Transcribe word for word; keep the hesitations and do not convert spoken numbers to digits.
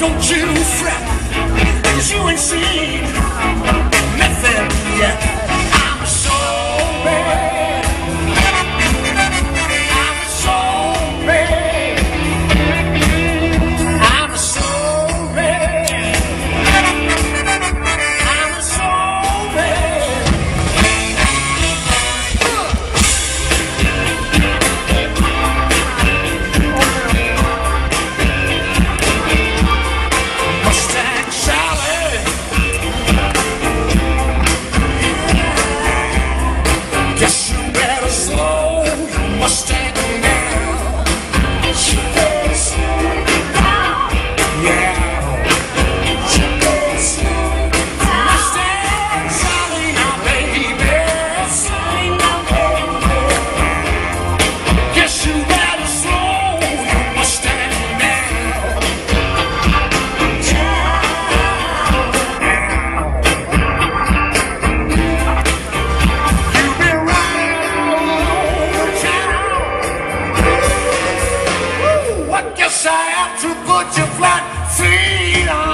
Don't you fret, 'cause you ain't seen nothing yet. I'm sorry, I'm sorry, I'm sorry, I'm sorry. Mustang Sally, guess you better slow your Mustang down. She better slow it down. Yeah. She better slow it down. Mustang Sally, now baby, Sally, now baby. Guess you better slow your Mustang down. You've been riding all over town. Woo, I guess I have to put your flat feet on.